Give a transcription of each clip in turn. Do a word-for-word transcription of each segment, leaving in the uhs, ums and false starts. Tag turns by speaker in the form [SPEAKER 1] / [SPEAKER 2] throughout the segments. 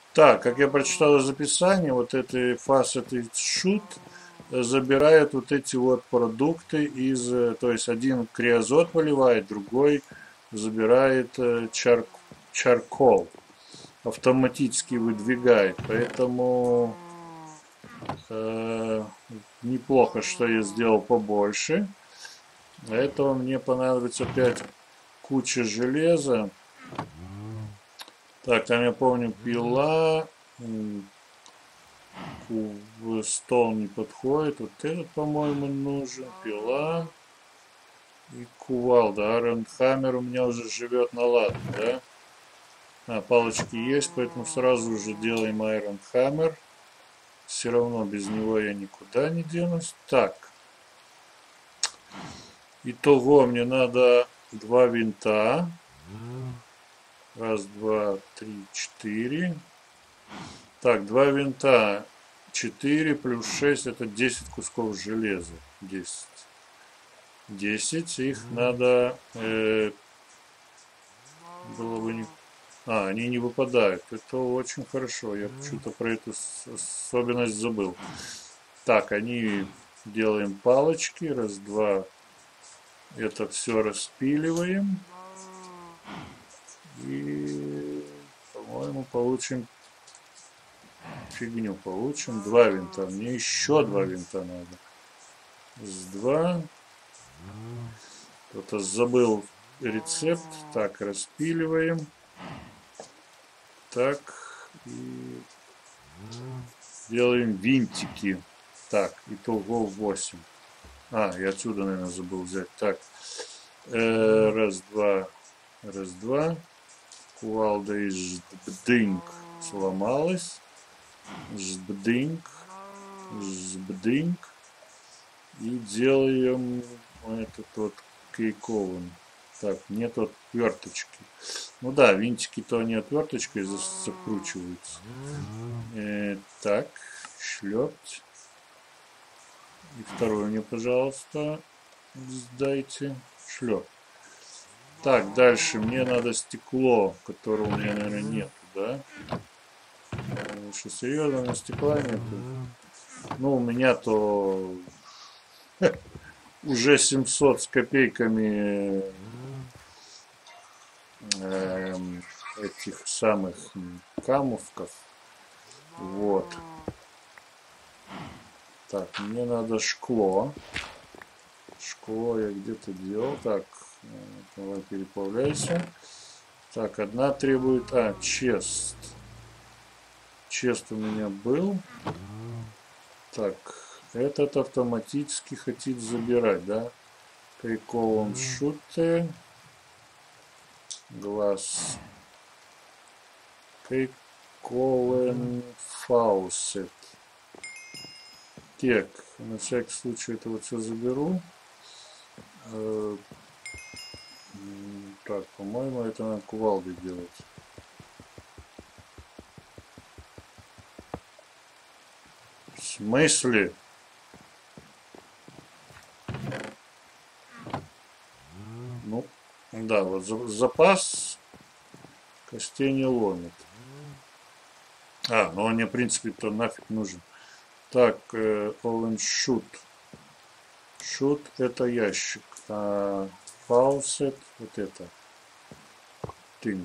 [SPEAKER 1] Так, как я прочитал из описания, вот эти facet и shoot забирают вот эти вот продукты из, э, то есть один криозот выливает, другой забирает э, чар, чаркол, автоматически выдвигает, поэтому э, неплохо, что я сделал побольше. Для этого мне понадобится опять куча железа. Так, там я помню пила, в стол не подходит. Вот этот, по-моему, нужен. Пила и кувалда. Iron Hammer у меня уже живет на ладно, да? А, палочки есть, поэтому сразу же делаем Iron Hammer. Все равно без него я никуда не денусь. Так. Итого мне надо два винта. Раз, два, три, четыре. Так, два винта. четыре плюс шесть это десять кусков железа. десять. десять. Их надо э, было бы не... А, они не выпадают. Это очень хорошо. Я почему-то про эту особенность забыл. Так, они делаем палочки. Раз, два. Это все распиливаем. И, по-моему, получим фигню. Получим два винта. Мне еще два винта надо. С два. Кто-то забыл рецепт. Так, распиливаем. Так. И делаем винтики. Так, итого восемь. А, и отсюда, наверное, забыл взять. Так. Э, раз, два. Раз, два. Кувалда из жбдынг сломалась. Жбдынг. Жбдынг. И делаем этот вот кейковым. Так, нет отверточки. Ну да, винтики-то они отверточкой закручиваются. Э, так, шлепать. И второй мне, пожалуйста, сдайте. Шлеп. Так, дальше мне надо стекло, которого у меня, наверное, нету, да? Потому что серьезно, на стекла нету. Ну, у меня-то уже семьсот с копейками э, этих самых камушков. Вот. Так, мне надо шкло. Шкло я где-то делал. Так, давай переплавляйся. Так, одна требует... А, чест. Чест у меня был. Так, этот автоматически хотит забирать, да? Кейковым шуте. Глаз. Кейковым фаусет. Так, на всякий случай это вот все заберу. Так, по-моему, это надо кувалдой делать. В смысле? Ну, да, вот запас костей не ломит. А, ну он мне, в принципе-то нафиг нужен. Так, Owen Shoot. Shoot это ящик. А Faucet вот это. Тынк.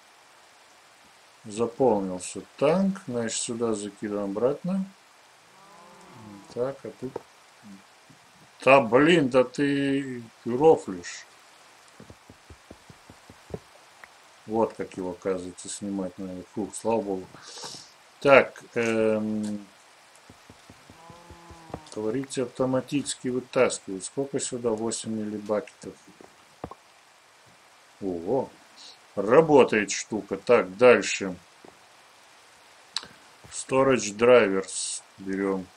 [SPEAKER 1] Заполнился танк. Значит, сюда закидываем обратно. Так, а тут... Да блин, да ты рофлишь. Вот как его, оказывается, снимать надо. Фух, слава богу. Так, эм... говорите, автоматически вытаскивать. Сколько сюда? восемь миллибакетов. Ого. Работает штука. Так, дальше. Storage drivers берем.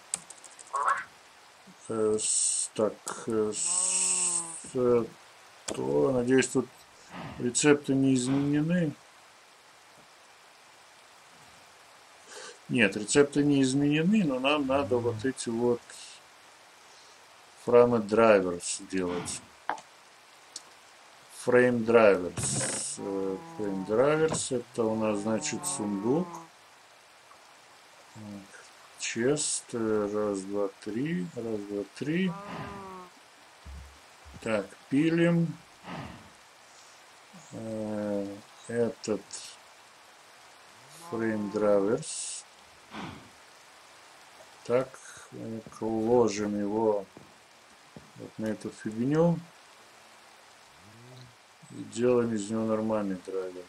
[SPEAKER 1] Э, с, так, э, с, э, то, надеюсь, тут рецепты не изменены. Нет, рецепты не изменены, но нам надо вот эти вот frame drivers делать. Frame drivers. Frame drivers это у нас значит сундук. Чест. Раз, два, три. Раз, два, три. Так, пилим. Этот frame drivers. Так, уложим его вот на эту фигню и делаем из него нормальный драйвер.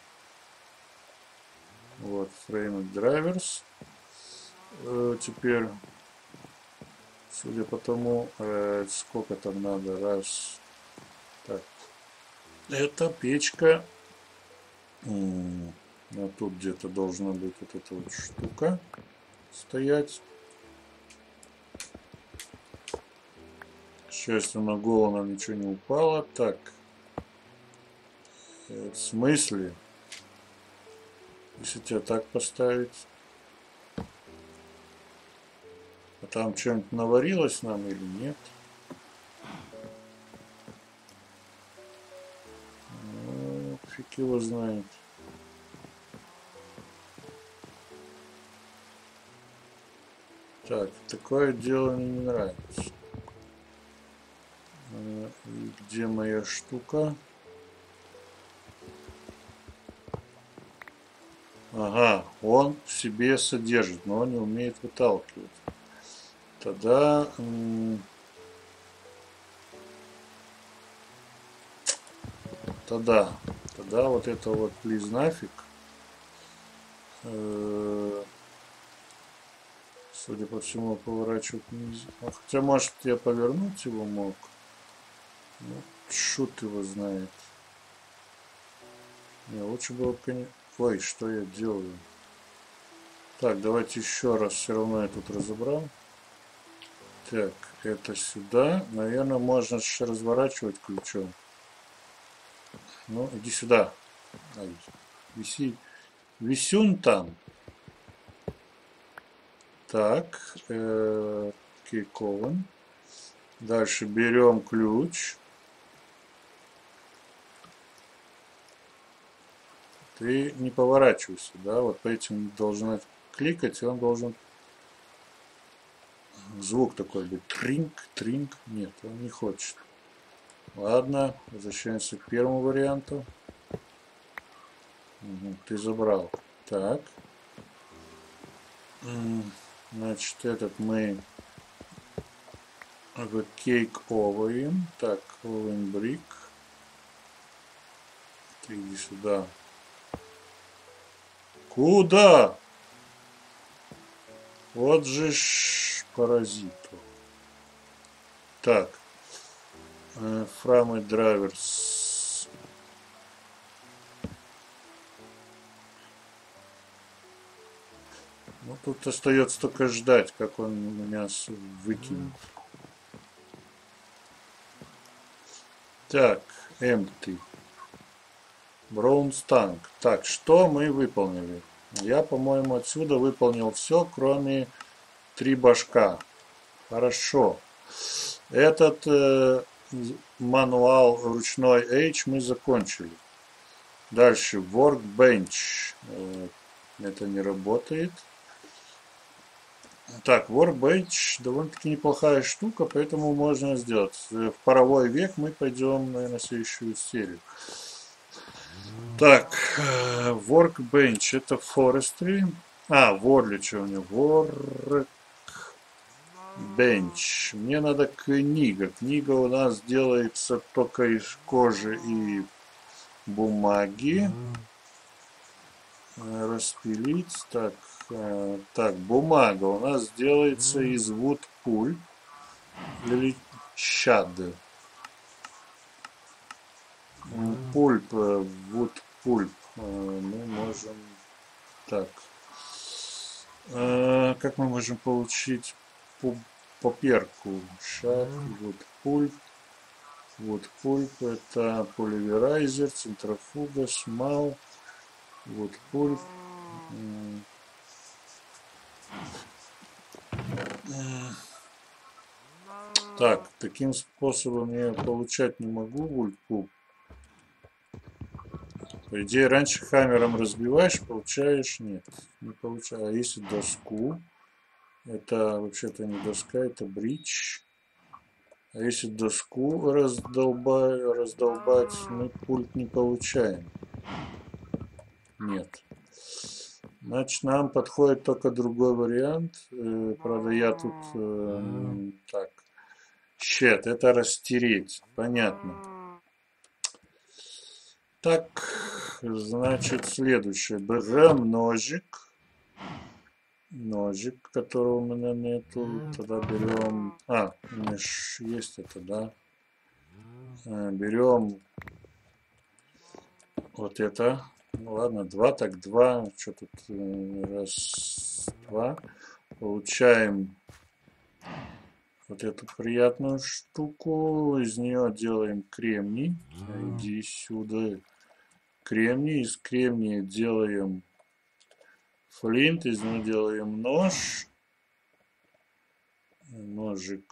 [SPEAKER 1] Вот, frame drivers. Теперь, судя по тому, сколько там надо, раз. Так, это печка. А тут где-то должна быть вот эта вот штука стоять. К счастью, на голову нам ничего не упало. Так, в смысле? Если тебя так поставить? А там что-нибудь наварилось нам или нет? Ну, фиг его знает. Так, такое дело мне не нравится. И где моя штука? Ага, он в себе содержит, но он не умеет выталкивать. Тогда... Тогда, тогда вот это вот плиз нафиг. Судя по всему, поворачивать нельзя. Хотя, может, я повернуть его мог. Ну, шут его знает. Не, лучше было, конечно... Ой, что я делаю? Так, давайте еще раз. Все равно я тут разобрал. Так, это сюда. Наверное, можно еще разворачивать ключом. Ну, иди сюда. Ай, виси. Висюн там. Так, э, кейкован. Дальше берем ключ. Ты не поворачивайся, да, вот по этим должен кликать, и он должен звук такой быть. Тринг, тринг. Нет, он не хочет. Ладно, возвращаемся к первому варианту. Угу, ты забрал. Так. Значит, этот мы кейк оваем. Так, овен брик. Ты иди сюда. Куда? Вот же ж паразиту. Так. Фрамы драйверс. Ну, тут остается только ждать, как он меня выкинет. Так, empty. Bronze tank. Так, что мы выполнили? Я, по-моему, отсюда выполнил все, кроме три башка. Хорошо. Этот э, мануал ручной H мы закончили. Дальше workbench. Э, это не работает. Так, workbench довольно-таки неплохая штука, поэтому можно сделать. В паровой век мы пойдем, наверное, на следующую серию. Так, workbench это forestry. А, workbench у него. Workbench. Мне надо книга. Книга у нас делается только из кожи и бумаги. Распилить. Так, так, бумага у нас делается из wood pulp или чад. Пульп, wood pulp. Мы можем... Так. Как мы можем получить поперку? Шаг, wood pulp. Wood pulp это поливерайзер, центрофуга, смал. Wood pulp. Так, таким способом я получать не могу wood pulp. По идее, раньше хаммером разбиваешь, получаешь? Нет, не получаешь. А если доску? Это вообще-то не доска, это бридж. А если доску раздолбать, раздолбать, мы пульт не получаем. Нет. Значит, нам подходит только другой вариант. Э, правда, я тут... Э, так. Щет, это растереть. Понятно. Так, значит, следующее. Берем ножик. Ножик, которого у меня нету. Тогда берем... А, у меня ж есть это, да. А, берем вот это. Ну ладно, два, так два. Что тут? Раз, два. Получаем вот эту приятную штуку. Из нее делаем кремний. Иди сюда. Кремний. Из кремния делаем флинт. Из него делаем нож. Ножик.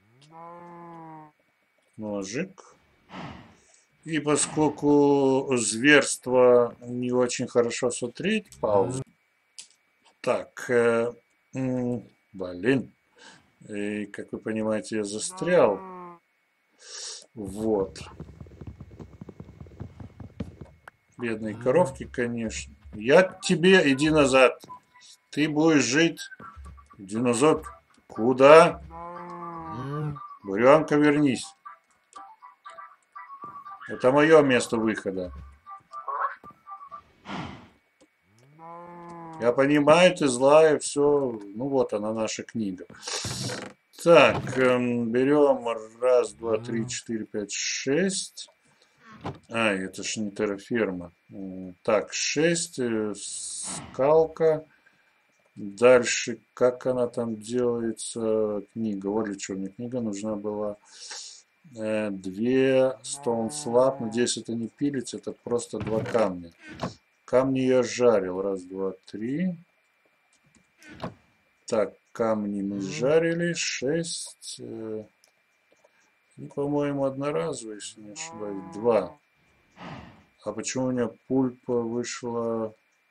[SPEAKER 1] Ножик. И поскольку зверство не очень хорошо смотреть, паузу. Так, э, м, блин. И, как вы понимаете, я застрял. Вот. Бедные коровки, конечно. Я тебе, иди назад. Ты будешь жить. Иди назад. Куда? Буренка, вернись. Это мое место выхода. Я понимаю, ты злая, все. Ну вот она, наша книга. Так, эм, берем раз, два, три, четыре, пять, шесть. А, это ж не терраферма. Так, шесть, э, скалка. Дальше, как она там делается, книга. Вот для чего мне книга нужна была. Э, две stone slab. Надеюсь, это не пилится, это просто два камня. Камни я жарил. Раз, два, три. Так, камни мы жарили. Шесть. Э, и, по-моему, одноразовые, если не ошибаюсь. Два. А почему у меня пульпа вышла?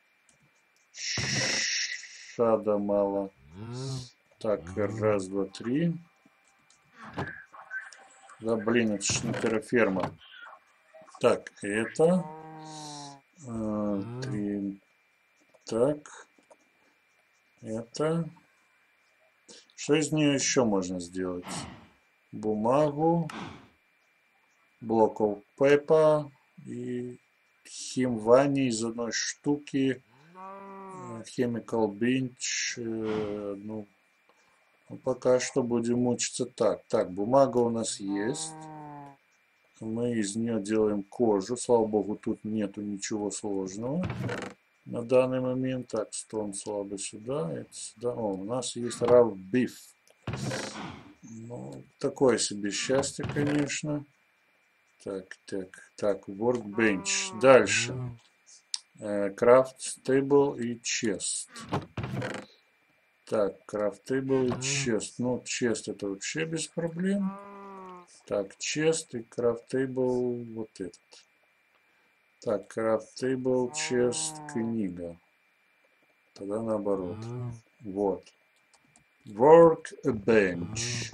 [SPEAKER 1] Шада мало. Так, раз, два, три. Да, блин, это ж не терраферма. Так, это. Э, три. Так. Это. Что из нее еще можно сделать? Бумагу. Block of paper. И химвани из одной штуки. Chemical bench. Э, ну, пока что будем мучиться так. Так, бумага у нас есть. Мы из нее делаем кожу. Слава богу, тут нету ничего сложного на данный момент. Так, стон слабо сюда, это сюда. О, у нас есть raw beef. Ну, такое себе счастье, конечно. Так, так, так, workbench. Дальше. Craft table и chest. Так, craft table и chest. Ну, chest это вообще без проблем. Так, chest и craft table вот этот. Так, craft table, chest, книга. Тогда наоборот. Вот. Workbench.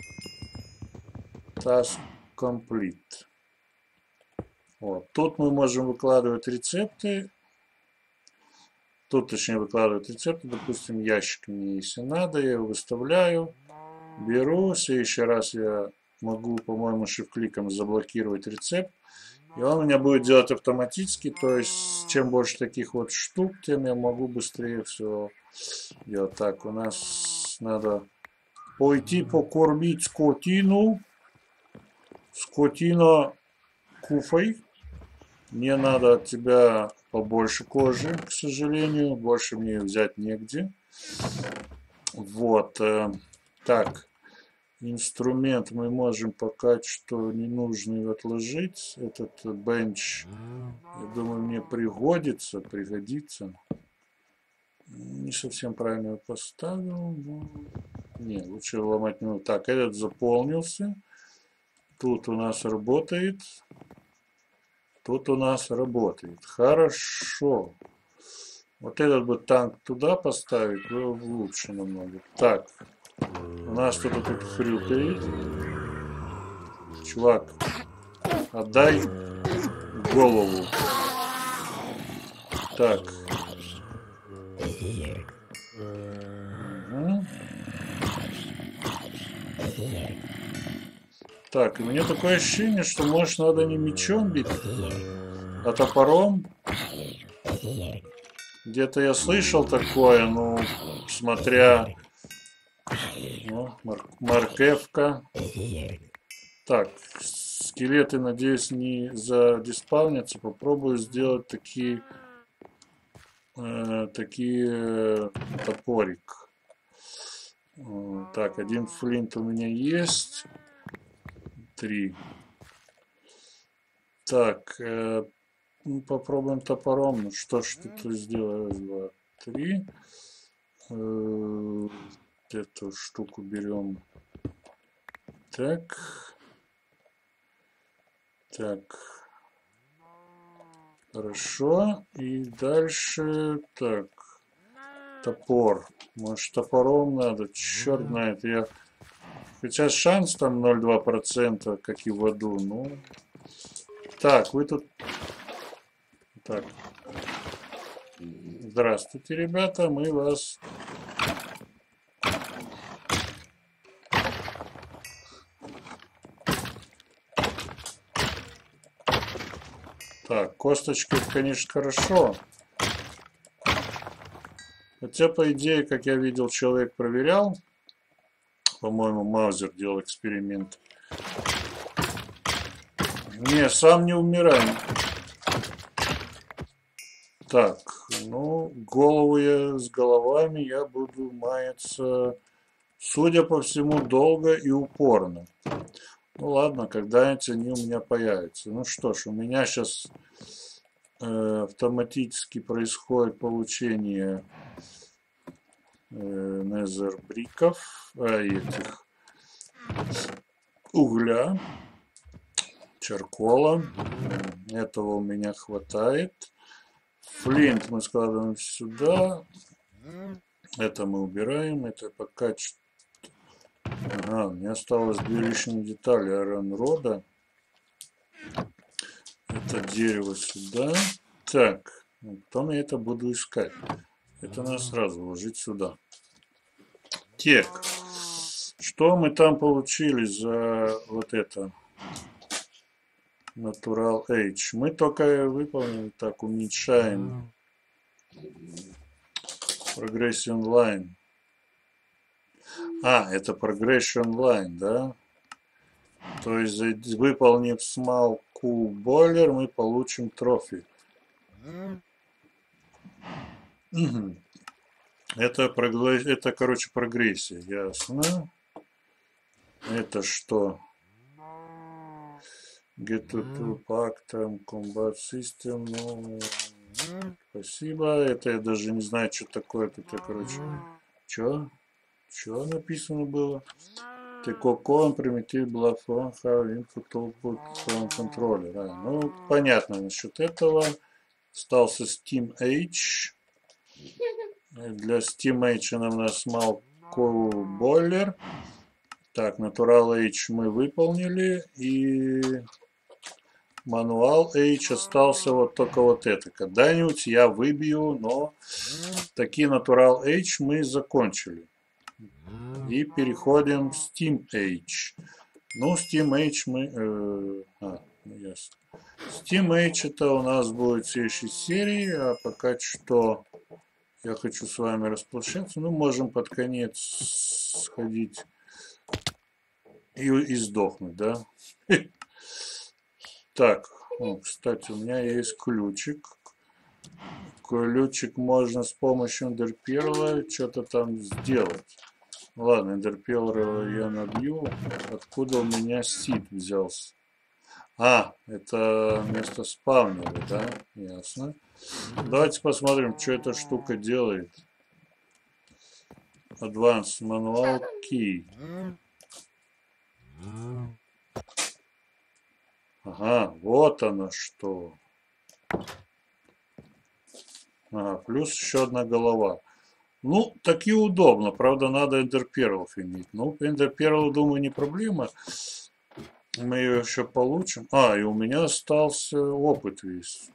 [SPEAKER 1] Task complete. Вот. Тут мы можем выкладывать рецепты. Тут, точнее, выкладывать рецепты. Допустим, ящик мне, если надо, я его выставляю. Беру. В следующий раз я могу, по-моему, shift-кликом заблокировать рецепт. И он у меня будет делать автоматически. То есть, чем больше таких вот штук, тем я могу быстрее все делать. Так, у нас надо пойти покормить скотину. Скотина, куфай. Мне надо от тебя побольше кожи, к сожалению. Больше мне взять негде. Вот. Так. Инструмент мы можем пока что ненужный отложить. Этот бенч, я думаю, мне пригодится, пригодится. Не совсем правильно его поставил. Но... Не, лучше ломать не. Так, этот заполнился. Тут у нас работает. Тут у нас работает. Хорошо. Вот этот бы танк туда поставить, было бы лучше намного. Так, у нас кто-то тут хрюкает. Чувак, отдай голову. Так. Угу. Так, и мне такое ощущение, что, может, надо не мечом бить, а топором. Где-то я слышал такое, ну, смотря... Ну, мор моркевка. Так, скелеты, надеюсь, не задиспавнятся. Попробую сделать такие... Э, такие э, топорик. Э, так, один флинт у меня есть. Три. Так, э, ну, попробуем топором. Ну что ж ты тут сделаешь? Раз, два, три. Э, эту штуку берем. Так. Так. Хорошо. И дальше. Так. Топор. Может, топором надо? Черт знает. Я... Хотя шанс там ноль целых два десятых процента, как и в аду. Ну. Так, вы тут... Так. Здравствуйте, ребята. Мы вас... Так, косточки, конечно, хорошо. Хотя, по идее, как я видел, человек проверял. По-моему, Маузер делал эксперимент. Не, сам не умирай. Так, ну, голову я с головами я буду маяться, судя по всему, долго и упорно. Ну ладно, когда-нибудь они у меня появятся. Ну что ж, у меня сейчас э, автоматически происходит получение э, незербриков, а этих угля, чаркола. Этого у меня хватает. Флинт мы складываем сюда. Это мы убираем. Это пока... Ага, мне осталось две лишние детали Айронрода. Это дерево сюда. Так, потом я это буду искать. Это надо сразу вложить сюда. Так, что мы там получили за вот это? Natural Age. Мы только выполнили, так, уменьшаем Progression Line. А, это Progression Line, да? То есть, выполнив Small Cool Boiler, мы получим трофи. Угу. Это, это, короче, прогрессия, ясно. Это что? Get to two pack, там, Combat System, ну... Спасибо. Это я даже не знаю, что такое. Это, короче... Чё? Чё написано было? Ты коко, примитив, блафон, how input, output, controller. Да, ну, понятно насчет этого. Остался Steam H. Для Steam H нам у нас Small Cool Boiler. Так, Natural H мы выполнили. И Manual H остался вот только вот это. Когда-нибудь я выбью, но такие Natural H мы закончили. И переходим в Steam H. Ну, Steam H мы... Э, а, ну, ясно. Steam H это у нас будет в следующей серии, а пока что я хочу с вами распрощаться. Ну, можем под конец сходить и, и сдохнуть, да? Так, ну, кстати, у меня есть ключик. Ключик можно с помощью эндерперла что-то там сделать. Ладно, эндерпеллера я набью. Откуда у меня сид взялся? А, это место спавнера, да? Ясно. Давайте посмотрим, что эта штука делает. Advanced Manual Key. Ага, вот оно что. Ага, плюс еще одна голова. Ну, так и удобно. Правда, надо эндерперлов иметь. Ну, эндерперл, думаю, не проблема. Мы ее еще получим. А, и у меня остался опыт весь.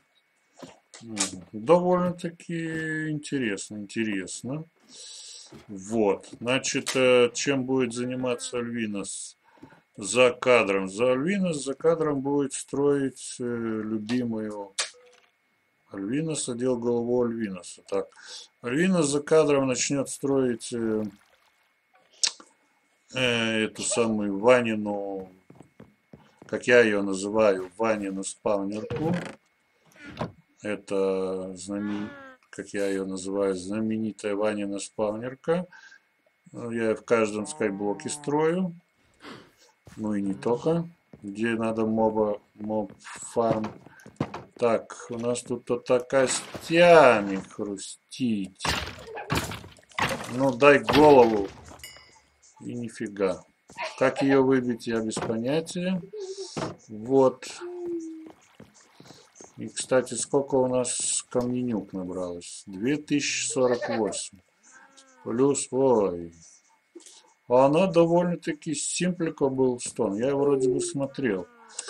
[SPEAKER 1] Довольно-таки интересно, интересно. Вот, значит, чем будет заниматься Альвинос за кадром? За Альвинос за кадром будет строить любимую Альвинос, отдел голову Альвиноса. Так, Альвинос за кадром начнет строить э, э, эту самую Ванину, как я ее называю, Ванину спавнерку. Это, знамен... как я ее называю, знаменитая Ванина спавнерка. Я в каждом скайблоке строю. Ну и не только. Где надо моба, моб фарм. Так, у нас тут кто-то костями хрустить. Ну, дай голову. И нифига. Как ее выбить, я без понятия. Вот. И, кстати, сколько у нас камненюк набралось? две тысячи сорок восемь. Плюс, ой. А она довольно-таки симплика был стон. Я вроде бы смотрел.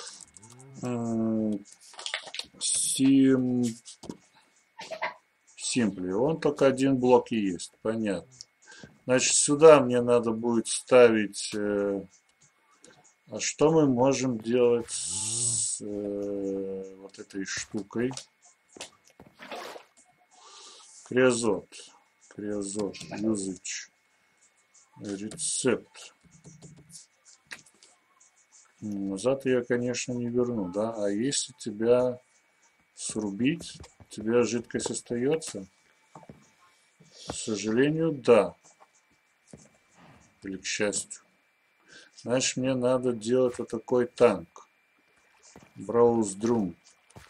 [SPEAKER 1] Сим... Симпли. Он только один блок и есть. Понятно. Значит, сюда мне надо будет ставить... Э... А что мы можем делать с э... вот этой штукой? Криозот. Криозот. Usage. Рецепт. Назад я, конечно, не верну, да? А если тебя срубить, у тебя жидкость остается? К сожалению, да. Или к счастью. Значит, мне надо делать вот такой танк. Брауздрум.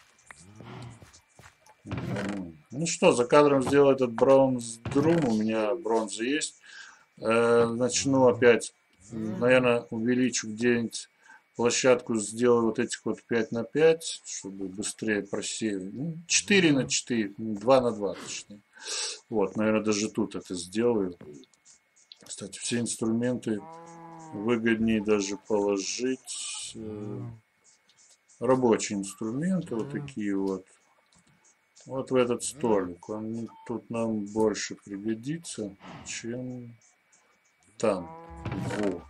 [SPEAKER 1] Ну что, за кадром сделаю этот брауздрум. У меня бронза есть. Начну опять, наверное, увеличу где-нибудь площадку, сделаю вот этих вот пять на пять, чтобы быстрее просеять. Ну, четыре на четыре, два на два точнее. Вот, наверное, даже тут это сделаю. Кстати, все инструменты выгоднее даже положить. Рабочие инструменты, вот такие вот. Вот в этот столик. Он тут нам больше пригодится, чем там. Во.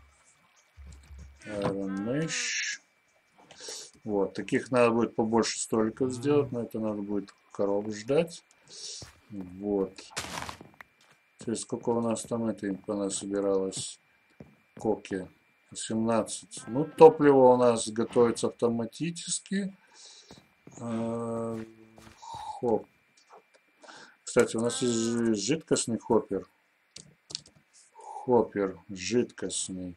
[SPEAKER 1] Iron Mesh. Вот, таких надо будет побольше столиков сделать, но это надо будет коров ждать. Вот. То есть сколько у нас там этой понасобиралось коки? восемнадцать. Ну, топливо у нас готовится автоматически. Хоп. Кстати, у нас есть жидкостный хоппер. Хоппер жидкостный.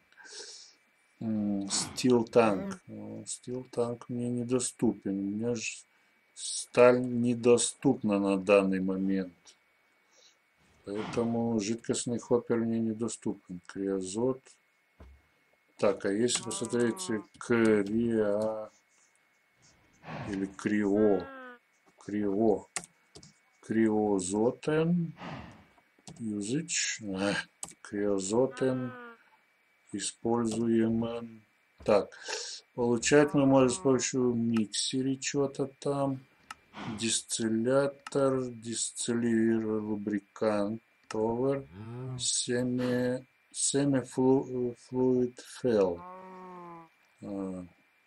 [SPEAKER 1] Стил танк. Стил танк мне недоступен. У меня же сталь недоступна на данный момент. Поэтому жидкостный хоппер мне недоступен. Криозот. Так, а если посмотреть криа или крио, крио, криозотен, usage, криозотен, используем. Так, получать мы можем с помощью миксера что-то там. Дистиллятор, дистиллировер, лубрикант, товар, семя, семя флу, флуид фел. А.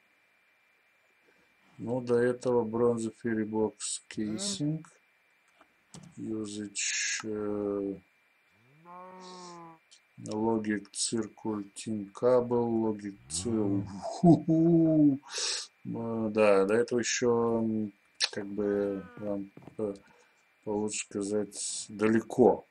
[SPEAKER 1] Ну, до этого бронза феррибокс кейсинг. Usage э, логик циркультин кабел, логик цирк. Да, до этого еще, как бы вам получше сказать, далеко.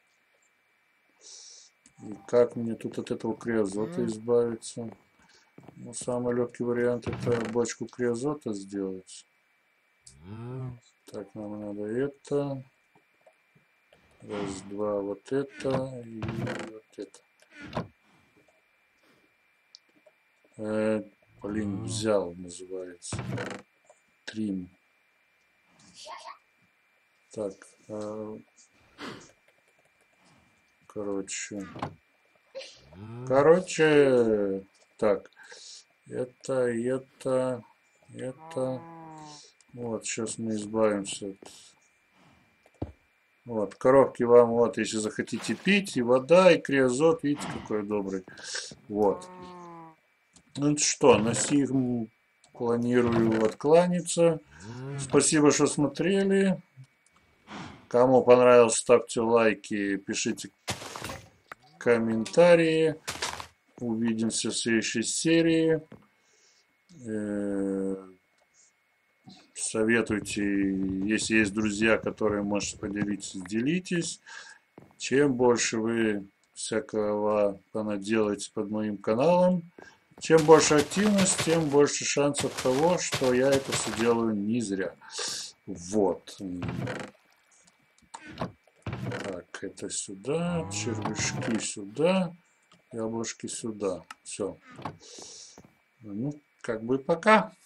[SPEAKER 1] И как мне тут от этого криозота избавиться? Ну, самый легкий вариант — это бочку криозота сделать. Так, нам надо это. Раз, два, вот это и вот это. Э, блин, взял, называется. Трим. Так, А, короче. Короче, так. Это, это, это. Вот, сейчас мы избавимся от... Вот, коровки вам, вот, если захотите пить, и вода, и криозот, видите, какой добрый. Вот. Ну что, на сим планирую откланяться. Спасибо, что смотрели. Кому понравилось, ставьте лайки, пишите комментарии. Увидимся в следующей серии. Советуйте, если есть друзья, которые можете поделиться, делитесь. Чем больше вы всякого понаделаете под моим каналом, чем больше активность, тем больше шансов того, что я это все делаю не зря. Вот. Так, это сюда, червячки сюда, яблочки сюда. Все. Ну, как бы пока.